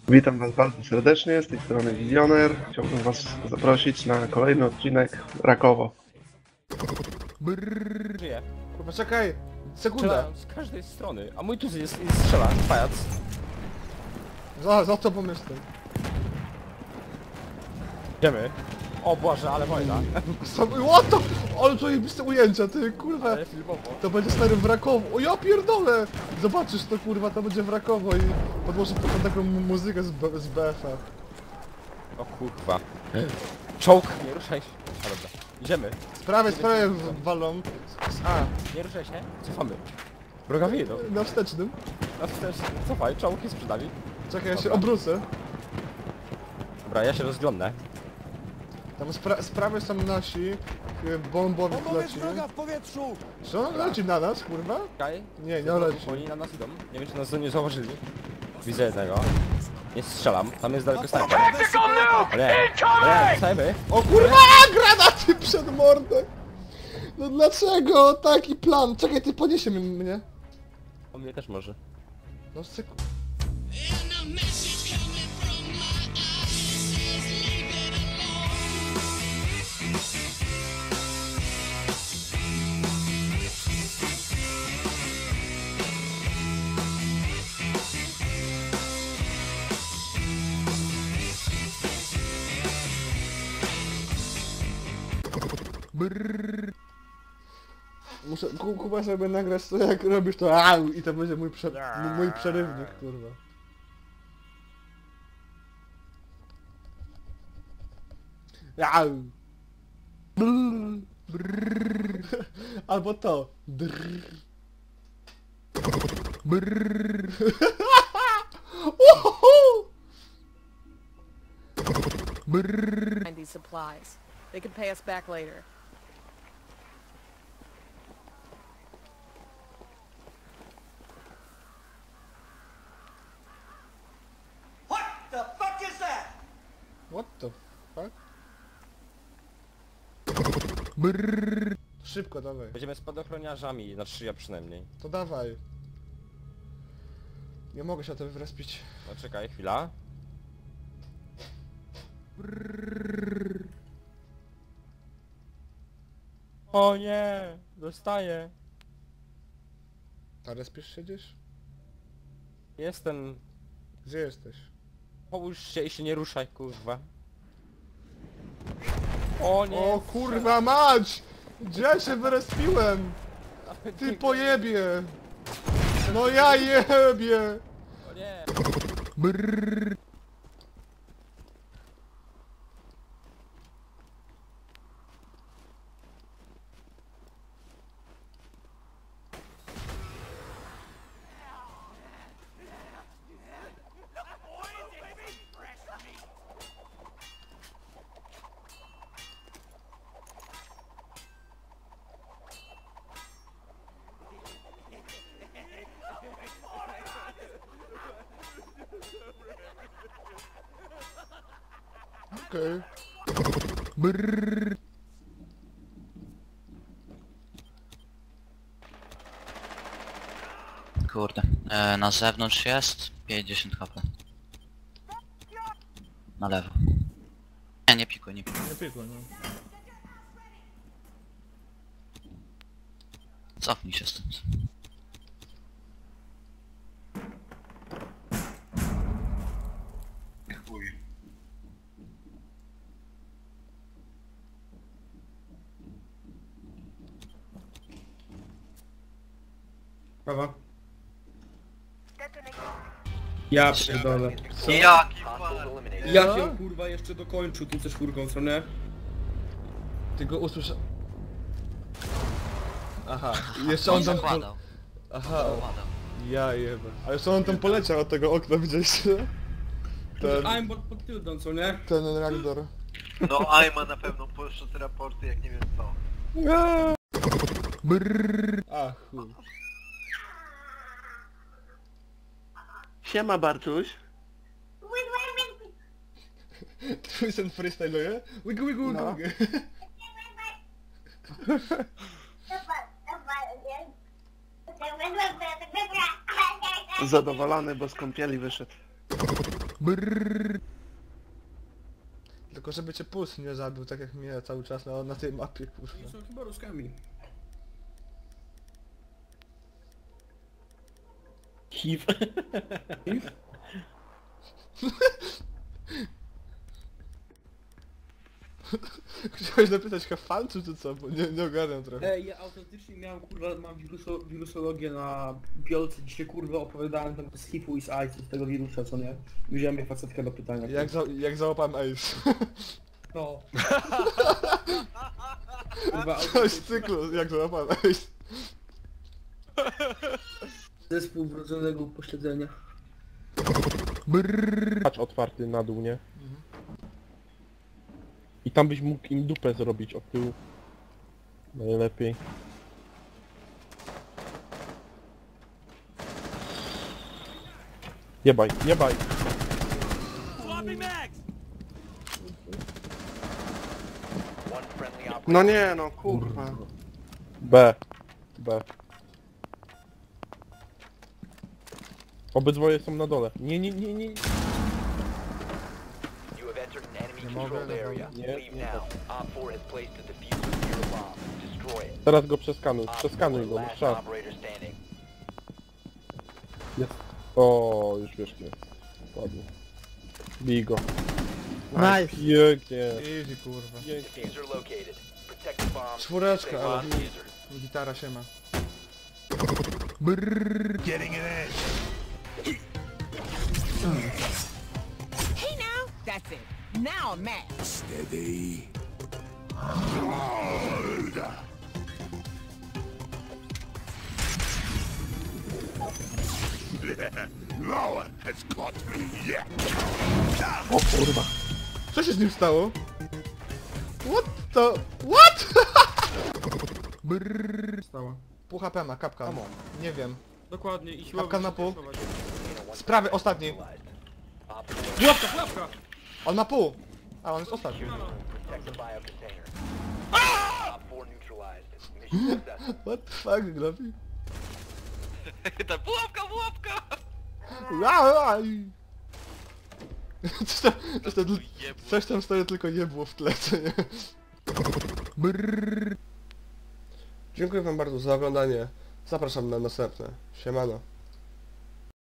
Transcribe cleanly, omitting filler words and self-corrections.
Witam Was bardzo serdecznie, z tej strony Wizjoner. Chciałbym Was zaprosić na kolejny odcinek Rakowo. Żyje. Kurwa, czekaj! Sekundę! Strzela z każdej strony, a mój tu jest i strzela, pajac. Za tobą jestem. Idziemy. O Boże, ale wojna. What the... Ale to jebiste ujęcia, ty kurwa! Ale filmowo. To będzie stary wrakowo. O ja pierdolę! Zobaczysz to kurwa, to będzie wrakowo i podłożę tylko taką muzykę z BF-a. O kurwa. Czołg! Nie ruszaj się. A dobra. Idziemy. Sprawy walą. A, Nie ruszaj się. Cofamy. Wrogowie idą. na wstecznym. A też cofaj, czołg jest przed nami. Czekaj, ja się Dobra. obrócę. Dobra, ja się rozglądnę. Tam sprawy są nasi. Bombowy leci. w powietrzu! Czy on leci na nas, kurwa? Czekaj. Nie, nie leci. Oni na nas idą. Nie wiem czy nas nie zauważyli. Widzę jednego. Nie strzelam. Tam jest daleko snajper. O nie. Nie, snajper. O kurwa, granaty przed mordę! No dlaczego taki plan? Czekaj, ty podniesie mnie. O mnie też może. No muszę Kuba sobie nagrać to jak robisz to au i to będzie mój przerywnik, kurwa. Au. Albo to. Find these supplies. They can pay us back later. What the fuck is that? What the fuck? Szybko, dawaj. Będziemy spadochroniarzami, znaczy ja przynajmniej. To dawaj. Nie mogę się o tym wrespić. No czekaj, chwila. O nie! Dostaję! A respisz się gdzieś? Jestem... Gdzie jesteś? Połóż się i się nie ruszaj, kurwa. O nie! O kurwa mać! Gdzie ja się wyrespiłem? Ty pojebie! No ja jebie! O nie! Okej. Kurde, na zewnątrz jest 50 HP. Na lewo. Nie pikuj, nie pikuj. Nie pikuj, no. Cofnij się stąd. Chuj. Prawa. Ja pierdolę. Jaki far! Jak ją kurwa jeszcze dokończył tu ze czwórką, co nie? Ty go usłyszę... Aha, i jeszcze on tam... Składał. Aha, Składał. ja jebę. A jeszcze on tam poleciał od tego okna, widzieliście? Ten... Aimbot pod tyldą, co nie? Ten reaktor. No Aima na pewno poszedł raporty jak nie wiem co. A chuj. Siema Bartuś. Twój sen freestyluje? Wigu wigu No. wigu. Zadowolony, bo z kąpieli wyszedł. Tylko żeby cię puls nie zabił, tak jak mnie cały czas na tej mapie, kurwa. Oni są chyba Ruskami. Hiv. Chciałeś napytać Hafan czy co? Bo nie ogarniam trochę. Ja autentycznie miałem kurwa, mam wirusologię na biolce, dzisiaj kurwa opowiadałem tam z HIV-u i z AIDS, z tego wirusa, co nie? Wziąłem mnie facetkę do pytania. Jak załapałem Ace. No. Kurwa, To jest cyklu, jak załapałem Ace. zespół wrodzonego upośledzenia. Patrz otwarty na dół, nie? I tam byś mógł im dupę zrobić od tyłu. Najlepiej. Jebaj, jebaj! No nie no, kurwa. B. B. Obydwoje są na dole. Nie. Nie mogę, Nie. Teraz go przeskanuj, przeskanuj go, no czas. Jest. O, już wiesz gdzie jest. Ładnie. Bij go. Nice. Pięknie. Easy, kurwa. Pięknie. Czwóreczka, ale gitara się ma. Hey now! That's it. Now I'm mad. O kurwa. Co się z nim stało? What the... What? Stało. Pół HP ma, kapka. Nie wiem. Dokładnie i Kapka na pół. Sprawy, ostatni. Pułapka! On ma pół. A on jest ostatni. What the fuck, Gloppy? Ta pułapka! Coś tam stoi, tylko nie było w tle, co nie? Dziękuję wam bardzo za oglądanie. Zapraszam na następne. Siemano.